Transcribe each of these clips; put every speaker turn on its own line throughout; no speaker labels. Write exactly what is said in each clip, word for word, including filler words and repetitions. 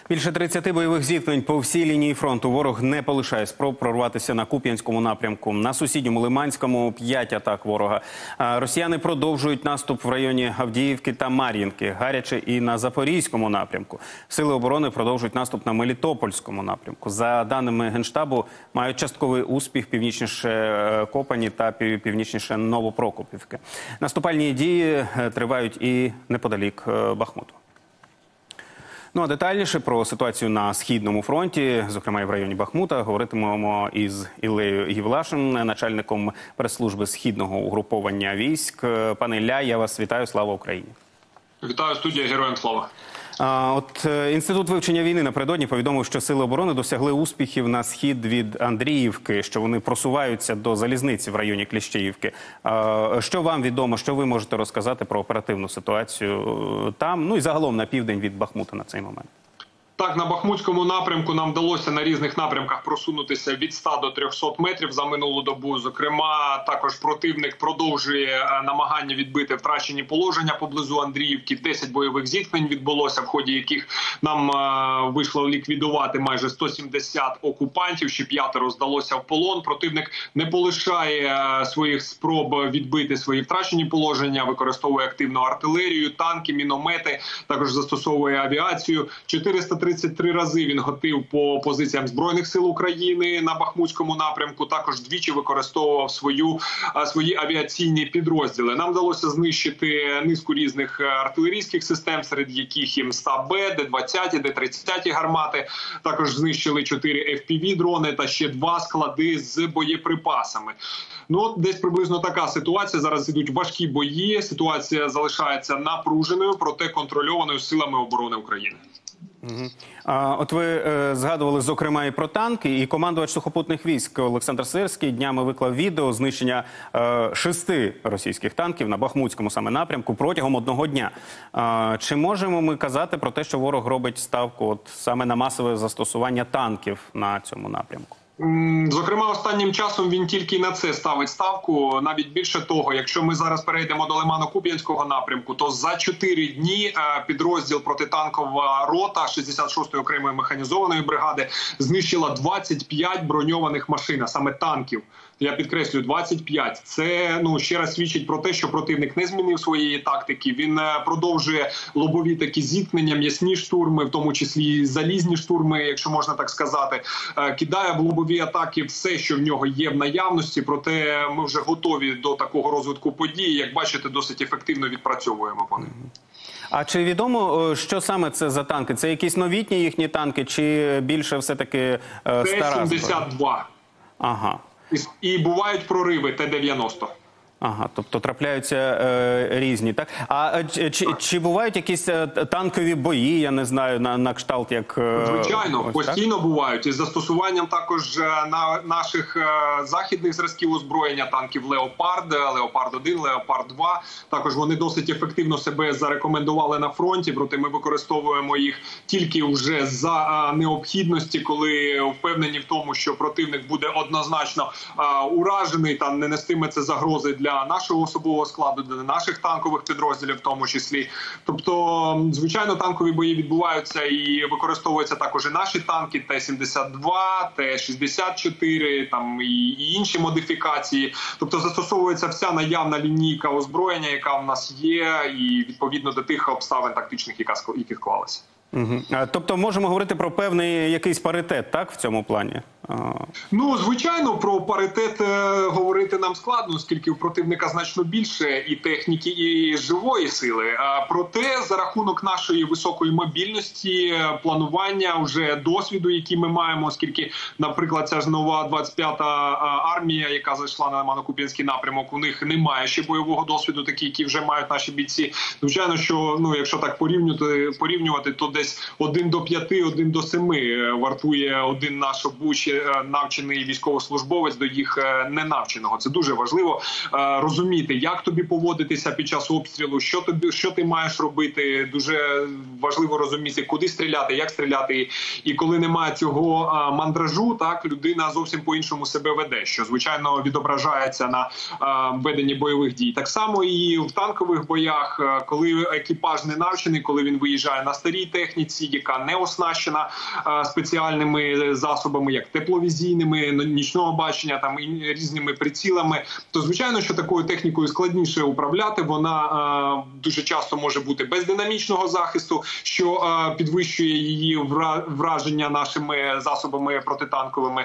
Більше тридцяти бойових зіткнень по всій лінії фронту. Ворог не полишає спроб прорватися на Куп'янському напрямку. На сусідньому Лиманському п'ять атак ворога. Росіяни продовжують наступ в районі Авдіївки та Мар'їнки. Гаряче і на Запорізькому напрямку. Сили оборони продовжують наступ на Мелітопольському напрямку. За даними Генштабу, мають частковий успіх північніше Копані та північніше Новопрокопівки. Наступальні дії тривають і неподалік Бахмуту. Ну а детальніше про ситуацію на Східному фронті, зокрема і в районі Бахмута, говоритимемо із Іллею Євлашин, начальником прес-служби Східного угруповання військ. Пане Ілля, я вас вітаю. Слава Україні!
Вітаю, студія, героям слава!
А, от Інститут вивчення війни напередодні повідомив, що Сили оборони досягли успіхів на схід від Андріївки, що вони просуваються до залізниці в районі Кліщіївки. А, що вам відомо, що ви можете розказати про оперативну ситуацію там, ну і загалом на південь від Бахмута на цей момент?
Так, на Бахмутському напрямку нам вдалося на різних напрямках просунутися від ста до трьохсот метрів за минулу добу. Зокрема, також противник продовжує намагання відбити втрачені положення поблизу Андріївки. десять бойових зіткнень відбулося, в ході яких нам вийшло ліквідувати майже сто сімдесят окупантів, ще п'ятеро здалося в полон. Противник не полишає своїх спроб відбити свої втрачені положення, використовує активну артилерію, танки, міномети, також застосовує авіацію. чотириста тридцять три рази він гатив по позиціям Збройних сил України на Бахмутському напрямку. Також двічі використовував свою, свої авіаційні підрозділи. Нам вдалося знищити низку різних артилерійських систем, серед яких і МСА-Б, Д двадцять, Д тридцять гармати. Також знищили чотири еф пі ві-дрони та ще два склади з боєприпасами. Ну, от десь приблизно така ситуація. Зараз ідуть важкі бої. Ситуація залишається напруженою, проте контрольованою силами оборони України.
Угу. А, от ви е, згадували, зокрема, і про танки, і командувач сухопутних військ Олександр Сирський днями виклав відео знищення е, шести російських танків на Бахмутському саме напрямку протягом одного дня. А, чи можемо ми казати про те, що ворог робить ставку от саме на масове застосування танків на цьому напрямку?
Зокрема, останнім часом він тільки на це ставить ставку. Навіть більше того, якщо ми зараз перейдемо до Лимано-Куп'янського напрямку, то за чотири дні підрозділ протитанкова рота шістдесят шостої окремої механізованої бригади знищила двадцять п'ять броньованих машин, а саме танків. Я підкреслюю, двадцять п'ять. Це, ну, ще раз свідчить про те, що противник не змінив своєї тактики. Він продовжує лобові такі зіткнення, м'ясні штурми, в тому числі залізні штурми, якщо можна так сказати. Кидає в лобові атаки все, що в нього є в наявності, проте ми вже готові до такого розвитку подій. Як бачите, досить ефективно відпрацьовуємо по ним.
А чи відомо, що саме це за танки? Це якісь новітні їхні танки, чи більше все-таки стара зброя?
Т сімдесят два.
Ага.
І, і бувають прориви Т дев'яносто.
Ага, тобто трапляються е, різні, так? А чи, чи, чи бувають якісь танкові бої, я не знаю, на, на кшталт як... Е,
Звичайно, ось, постійно так? Бувають. Із застосуванням також на наших е, західних зразків озброєння танків Леопард, Леопард один, Леопард два. Також вони досить ефективно себе зарекомендували на фронті, проте ми використовуємо їх тільки вже за е, необхідності, коли впевнені в тому, що противник буде однозначно е, уражений та не нестиме це загрози для нашого особового складу, для наших танкових підрозділів в тому числі. Тобто, звичайно, танкові бої відбуваються і використовуються також і наші танки Т сімдесят два, Т шістдесят чотири, там і, і інші модифікації. Тобто застосовується вся наявна лінійка озброєння, яка в нас є, і відповідно до тих обставин тактичних, які склалися.
Угу. Тобто можемо говорити про певний якийсь паритет, так, в цьому плані?
Ну, звичайно, про паритет е, говорити нам складно, оскільки у противника значно більше і техніки, і живої сили. А, проте, за рахунок нашої високої мобільності, планування, вже досвіду, який ми маємо, оскільки, наприклад, ця ж нова двадцять п'ята армія, яка зайшла на Лимано-Куп'янський напрямок, у них немає ще бойового досвіду, такі, які вже мають наші бійці. Звичайно, що, ну, якщо так порівнювати, порівнювати, то десь один до п'яти, один до семи вартує один наш обучений навчи, навчений військовослужбовець до їх ненавченого. Це дуже важливо розуміти, як тобі поводитися під час обстрілу, що тобі, що ти маєш робити. Дуже важливо розуміти, куди стріляти, як стріляти. І коли немає цього мандражу, так, людина зовсім по-іншому себе веде, що, звичайно, відображається на веденні бойових дій. Так само і в танкових боях, коли екіпаж не навчений, коли він виїжджає на старій техніці, яка не оснащена спеціальними засобами, як тепловізійними, нічного бачення, там і різними прицілами, то, звичайно, що такою технікою складніше управляти. Вона дуже часто може бути без динамічного захисту, що підвищує її враження нашими засобами протитанковими,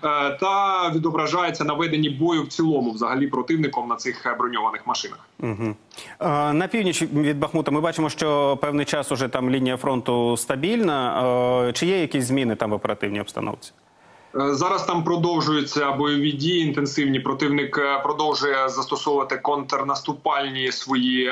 та відображається на веденні бою в цілому, взагалі, противником на цих броньованих машинах.
Угу. На північ від Бахмута ми бачимо, що певний час уже там лінія фронту стабільна. Чи є якісь зміни там в оперативній обстановці?
Зараз там продовжуються бойові дії інтенсивні. Противник продовжує застосовувати контрнаступальні свої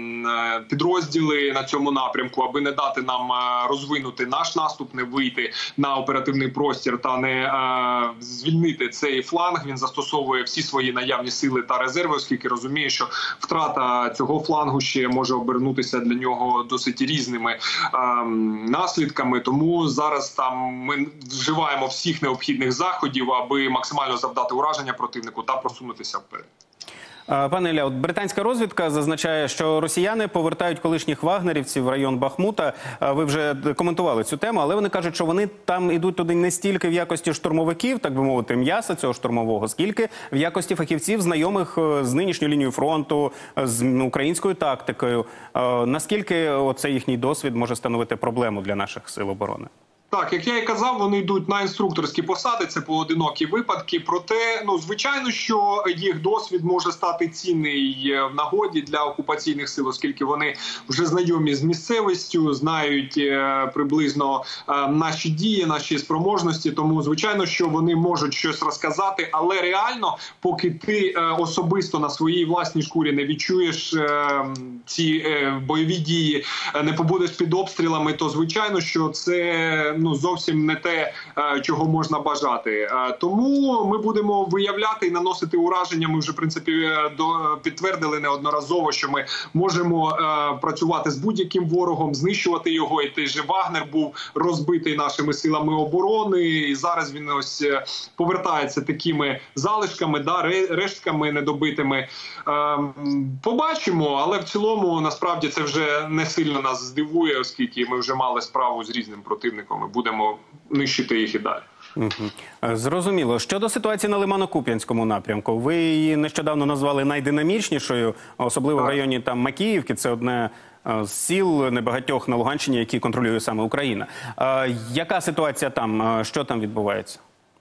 підрозділи на цьому напрямку, аби не дати нам розвинути наш наступ, не вийти на оперативний простір та не звільнити цей фланг. Він застосовує всі свої наявні сили та резерви, оскільки розуміє, що втрата цього флангу ще може обернутися для нього досить різними наслідками. Тому зараз там ми вживаємо всіх необхідних заходів, аби максимально завдати ураження противнику та просунутися вперед.
Пане Ілля, от британська розвідка зазначає, що росіяни повертають колишніх вагнерівців в район Бахмута. Ви вже коментували цю тему, але вони кажуть, що вони там йдуть туди не стільки в якості штурмовиків, так би мовити, м'яса цього штурмового, скільки в якості фахівців, знайомих з нинішньою лінією фронту, з українською тактикою. Наскільки оцей їхній досвід може становити проблему для наших сил оборони?
Так, як я і казав, вони йдуть на інструкторські посади, це поодинокі випадки. Проте, ну, звичайно, що їх досвід може стати цінний в нагоді для окупаційних сил, оскільки вони вже знайомі з місцевістю, знають е, приблизно е, наші дії, наші спроможності. Тому, звичайно, що вони можуть щось розказати, але реально, поки ти е, особисто на своїй власній шкурі не відчуєш е, ці е, бойові дії, е, не побудеш під обстрілами, то, звичайно, що це... ну, зовсім не те, чого можна бажати. Тому ми будемо виявляти і наносити ураження. Ми вже, в принципі, підтвердили неодноразово, що ми можемо працювати з будь-яким ворогом, знищувати його. І той же Вагнер був розбитий нашими силами оборони. І зараз він ось повертається такими залишками, да, рештками недобитими. Побачимо, але в цілому, насправді, це вже не сильно нас здивує, оскільки ми вже мали справу з різним противником. Будемо нищити їх і далі.
Угу. Зрозуміло. Щодо ситуації на Лимано-Куп'янському напрямку, ви її нещодавно назвали найдинамічнішою, особливо так. в районі там Макіївки. Це одне з сіл небагатьох на Луганщині, які контролює саме Україна. Яка ситуація там? Що там відбувається?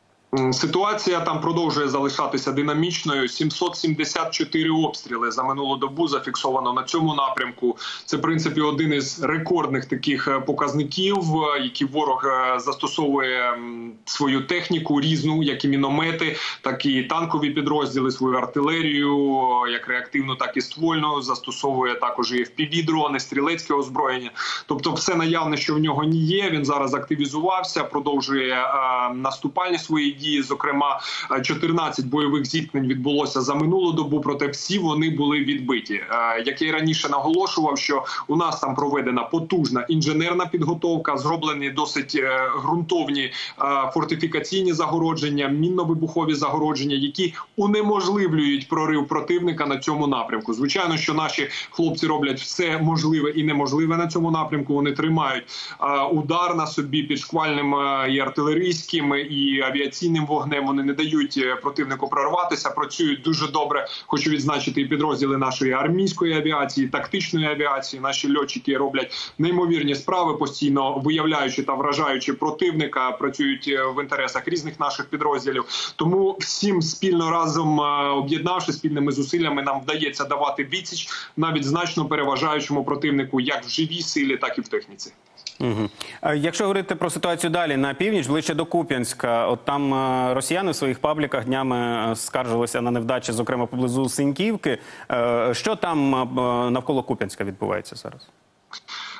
Ситуація там продовжує залишатися динамічною. сімсот сімдесят чотири обстріли за минулу добу зафіксовано на цьому напрямку. Це, в принципі, один із рекордних таких показників, які ворог застосовує свою техніку різну, як і міномети, так і танкові підрозділи, свою артилерію, як реактивну, так і ствольну. Застосовує також і еф пі ві-дрони, стрілецьке озброєння. Тобто все наявне, що в нього не є. Він зараз активізувався, продовжує е, наступальні свої дії. Зокрема, чотирнадцять бойових зіткнень відбулося за минулу добу, проте всі вони були відбиті. Як я і раніше наголошував, що у нас там проведена потужна інженерна підготовка, зроблені досить ґрунтовні фортифікаційні загородження, мінно-вибухові загородження, які унеможливлюють прорив противника на цьому напрямку. Звичайно, що наші хлопці роблять все можливе і неможливе на цьому напрямку. Вони тримають удар на собі під шквальним і артилерійським, і авіаційним вогнем, вони не дають противнику прорватися, працюють дуже добре. Хочу відзначити і підрозділи нашої армійської авіації, тактичної авіації. Наші льотчики роблять неймовірні справи, постійно виявляючи та вражаючи противника, працюють в інтересах різних наших підрозділів. Тому всім спільно разом об'єднавши спільними зусиллями, нам вдається давати відсіч навіть значно переважаючому противнику як в живій силі, так і в техніці.
Угу. Якщо говорити про ситуацію далі на північ, ближче до Куп'янська, от там росіяни в своїх пабліках днями скаржилися на невдачі, зокрема поблизу Синьківки. Що там навколо Куп'янська відбувається зараз?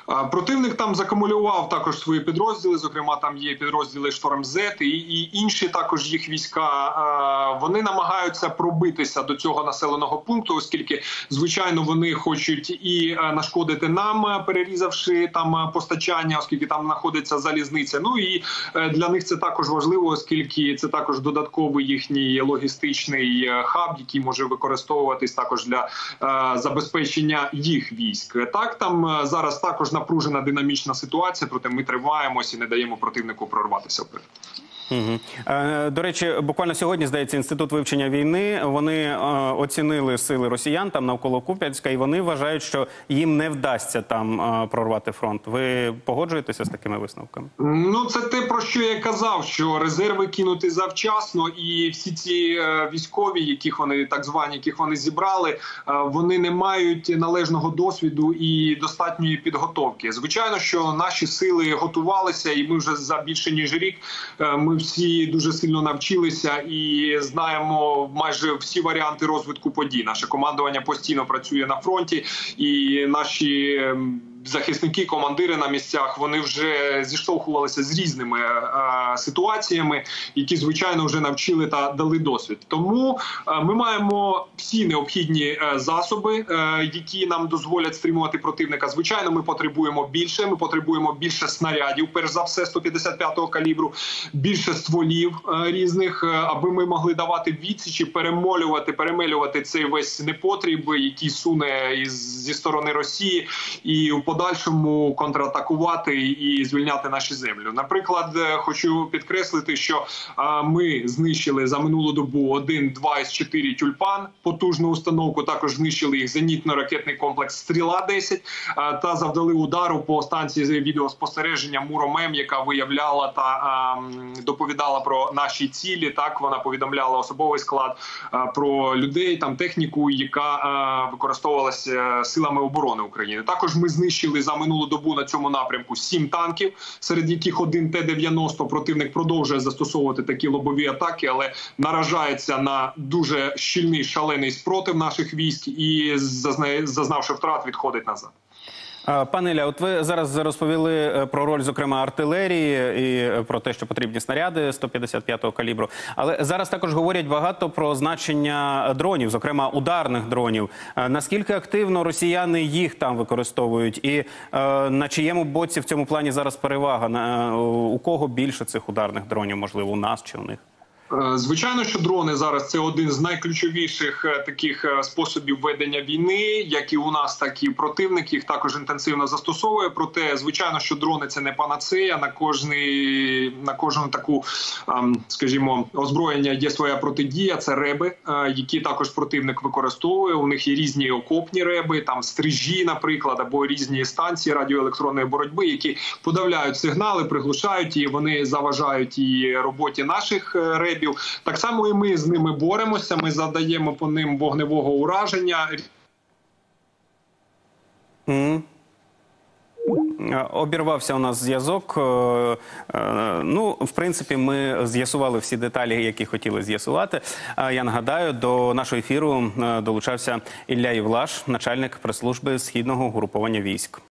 Противник там закумулював також свої підрозділи, зокрема там є підрозділи «Шторм-Зет» і, і інші також їх війська. Вони намагаються пробитися до цього населеного пункту, оскільки, звичайно, вони хочуть і нашкодити нам, перерізавши там постачання, оскільки там знаходиться залізниця. Ну і для них це також важливо, оскільки це також додатковий їхній логістичний хаб, який може використовуватись також для забезпечення їх військ. Так, там зараз також напружена динамічна ситуація, проте ми тримаємося і не даємо противнику прорватися вперед.
Угу. Е, до речі, буквально сьогодні, здається, Інститут вивчення війни, вони е, оцінили сили росіян там навколо Куп'янська, і вони вважають, що їм не вдасться там е, прорвати фронт. Ви погоджуєтеся з такими висновками?
Ну, це те, про що я казав, що резерви кинути завчасно, і всі ці е, військові, яких вони, так звані, яких вони зібрали, е, вони не мають належного досвіду і достатньої підготовки. Звичайно, що наші сили готувалися, і ми вже за більше ніж рік е, ми всі дуже сильно навчилися і знаємо майже всі варіанти розвитку подій. Наше командування постійно працює на фронті, і наші захисники, командири на місцях, вони вже зіштовхувалися з різними е, ситуаціями, які, звичайно, вже навчили та дали досвід. Тому е, ми маємо всі необхідні е, засоби, е, які нам дозволять стримувати противника. Звичайно, ми потребуємо більше, ми потребуємо більше снарядів, перш за все, сто п'ятдесят п'ятого калібру, більше стволів е, різних, е, аби ми могли давати відсічі, перемолювати, перемелювати цей весь непотріб, який суне із, зі сторони Росії, і у подальшому контратакувати і звільняти наші землі. Наприклад, хочу підкреслити, що ми знищили за минулу добу один, два із чотири «Тюльпан», потужну установку, також знищили їх зенітно-ракетний комплекс «Стріла-десять» та завдали удару по станції відеоспостереження «Муромем», яка виявляла та доповідала про наші цілі. Так, вона повідомляла особовий склад, про людей, там техніку, яка використовувалася силами оборони України. Також ми знищили за минулу добу на цьому напрямку сім танків, серед яких один Т дев'яносто. Противник продовжує застосовувати такі лобові атаки, але наражається на дуже щільний, шалений спротив наших військ і, зазнавши втрат, відходить назад.
Пане Ілля, от ви зараз розповіли про роль, зокрема, артилерії і про те, що потрібні снаряди сто п'ятдесят п'ятого калібру. Але зараз також говорять багато про значення дронів, зокрема ударних дронів. Наскільки активно росіяни їх там використовують? І е, на чиєму боці в цьому плані зараз перевага? На, у кого більше цих ударних дронів, можливо, у нас чи у них?
Звичайно, що дрони зараз – це один з найключовіших таких способів ведення війни, як і у нас, так і противник їх також інтенсивно застосовує. Проте, звичайно, що дрони – це не панацея. На кожний, на кожну таку, скажімо, озброєння є своя протидія. Це реби, які також противник використовує. У них є різні окопні реби, там стрижі, наприклад, або різні станції радіоелектронної боротьби, які подавляють сигнали, приглушають і вони заважають і роботі наших ребів. Так само і ми з ними боремося, ми завдаємо по ним вогневого ураження.
Mm. Обірвався у нас зв'язок. Ну, в принципі, ми з'ясували всі деталі, які хотіли з'ясувати. Я нагадаю, до нашого ефіру долучався Ілля Євлаш, начальник прес-служби Східного угруповання військ.